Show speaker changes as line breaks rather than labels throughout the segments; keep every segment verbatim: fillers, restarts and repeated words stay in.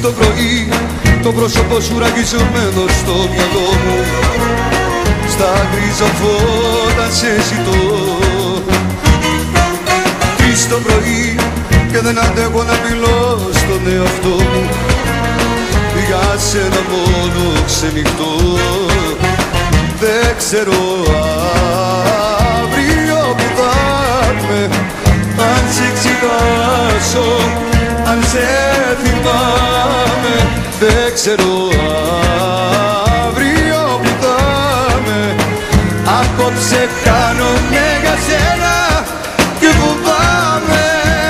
το πρωί το πρόσωπο σου ραγιζωμένο στο μυαλό μου, στα γκρίζα φώτα σε ζητώ. Τρεις το πρωί και δεν αντέχω να μιλώ στον εαυτό μου, για σένα μόνο ξενυχτώ. Δεν ξέρω αύριο που θα είμαι, αν σε ξεχάσω, αν σε θυμάμαι. Δεν ξέρω αύριο που θα είμαι, απόψε χάνομαι για σένα και φοβάμαι.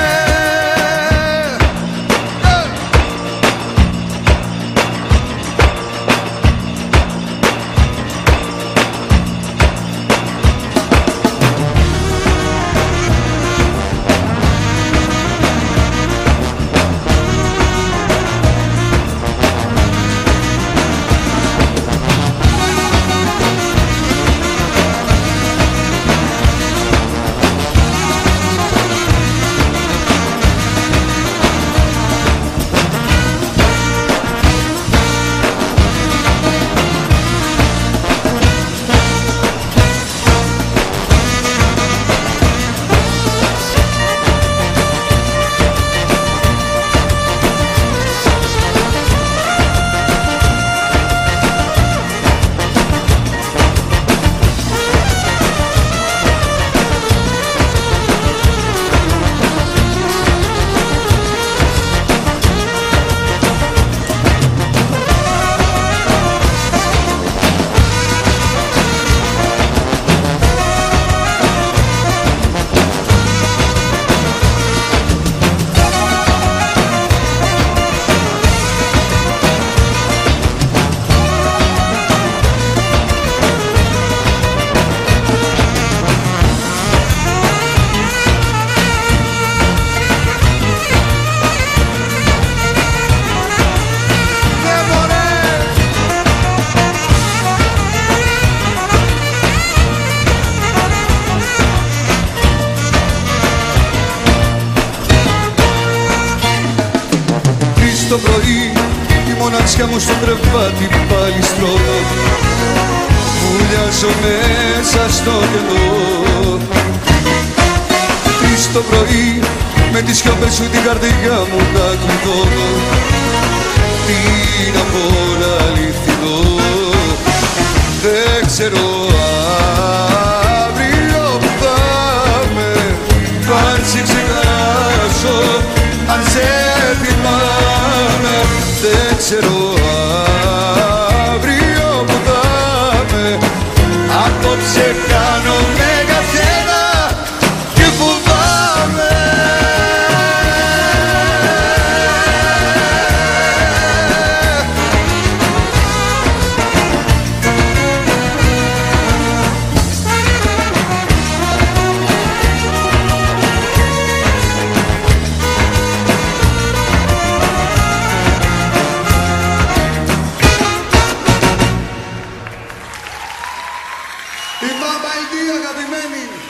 Το πρωί η μοναξιά μου στο κρεβάτι πάλι στρώνω, βουλιάζω μέσα στο κενό. Τρεις το πρωί με τις σιώπες σου την καρδιά μου να κλειδώνω, τι να πω να αληθινό. Δεν ξέρω αύριο που θα είμαι, αν σε ξεχάσω, αν σε θυμάμαι. Δεν ξέρω αύριο που θα είμαι, απόψε κάνομαι για σένα και φοβάμαι. Η Μπάμπα Ινδία, αγαπημένη.